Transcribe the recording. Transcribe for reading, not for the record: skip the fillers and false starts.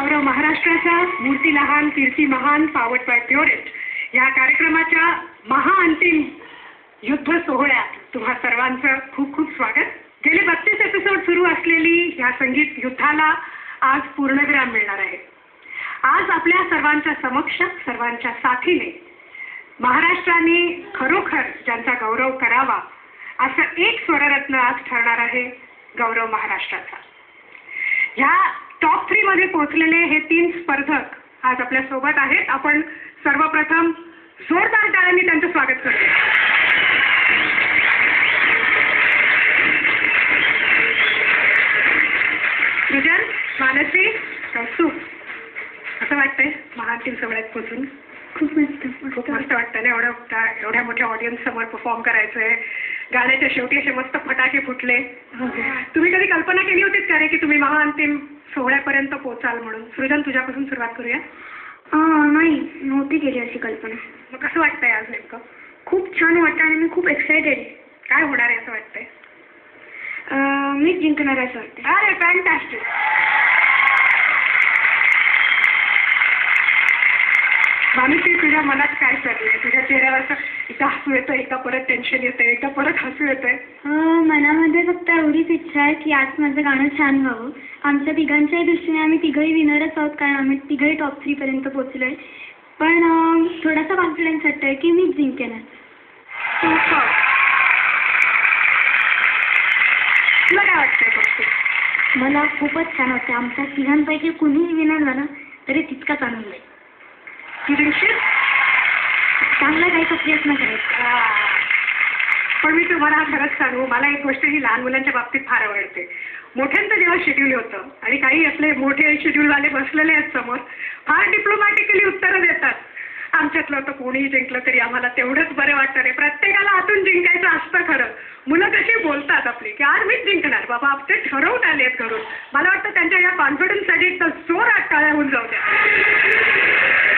गौरव महाराष्ट्राचा मूर्ती लहान कीर्ती महान पावट बाय प्युरेस्ट या कार्यक्रमाच्या महाअंतिम युद्ध सोहळ्यात तुम्हा सर्वांचं खूप खूप स्वागत. गेले 32 एपिसोड सुरू असलेली या संगीत युद्धाला आज पूर्णविराम मिळणार आहे. आज आपल्या सर्वांच्या समक्ष सर्वांच्या साथीने महाराष्ट्राने खरोखर ज्यांचा गौरव करावा असं एक स्वररत्न आज ठरणार आहे गौरव महाराष्ट्राचा. ह्या टॉप 3 मध्ये पोहोचलेले हे 3 स्पर्धक आज आपल्या सोबत आहेत. आपण सर्वप्रथम जोरदार टाळ्यांनी त्यांचं स्वागत करतो. सृजन, मानसी, कौस्तुभ, असं वाटतंय महाअंतिम सोहळ्यात पोहोचून? खूप मस्त वाटतं ना. एवढ्या मोठ्या ऑडियन्स समोर परफॉर्म करायचंय. गाण्याच्या शेवटी असे मस्त फटाके फुटले. तुम्ही कधी कल्पना केली होतीच का रे की तुम्ही महाअंतिम सोहळ्यापर्यंत पोहोचाल म्हणून? सृजन, तुझ्यापासून सुरुवात करूया. नाही, नव्हती केली अशी कल्पना. मग कसं वाटतंय आज नेमकं? खूप छान वाटतं आणि मी खूप एक्सायटेड आहे. काय होणार आहे असं वाटतंय? मीच जिंकणार असं वाटतं. अरे फॅन्टास्टिक. मानसी, तुझ्या मनात काय चाललंय? तुझ्या चेहऱ्यावर एकदा हसू येतं, एकदा परत टेन्शन येतं, एकदा परत हसू येतंय. मनामध्ये फक्त एवढीच इच्छा आहे की आज माझं गाणं छान व्हावं. आमच्या तिघांच्याही दृष्टीने आम्ही तिघंही विनरच आहोत, कारण आम्ही तिघंही टॉप 3 पर्यंत पोहोचलोय. पण थोडासा कॉन्फिडन्स वाटतोय की मीच जिंकेन. तुला काय वाटतंय? मला खूपच छान वाटतं. आमच्या तिघांपैकी कुणीही विनर झालं तरी तितकाच आनंद आहे. तू जिंकशील? चांगला जायचा प्रयत्न करायचा. पण मी तुम्हाला खरंच सांगू, मला एक गोष्ट ही लहान मुलांच्या बाबतीत फार आवडते. मोठ्यांचं जेव्हा शेड्यूल होतं आणि काही असले मोठे शेड्यूलवाले बसलेले आहेत समोर, फार डिप्लोमॅटिकली उत्तरं देतात. आमच्यातलं तर कोणीही जिंकलं तरी आम्हाला तेवढंच बरं वाटतं रे. प्रत्येकाला आतून जिंकायचं असतं खरं. मुलं कशी बोलतात आपली की आज मीच जिंकणार बाबा, ते ठरवून आले आहेत घरून. मला वाटतं त्यांच्या या कॉन्फिडन्ससाठी तर जोरात टाळ्या होऊन जाऊ द्या.